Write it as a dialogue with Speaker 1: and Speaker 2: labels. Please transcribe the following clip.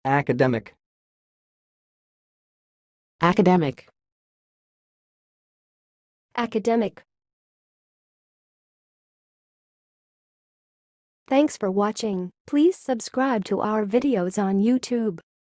Speaker 1: Academic.
Speaker 2: Academic.
Speaker 3: Academic. Thanks for watching. Please subscribe to our videos on YouTube.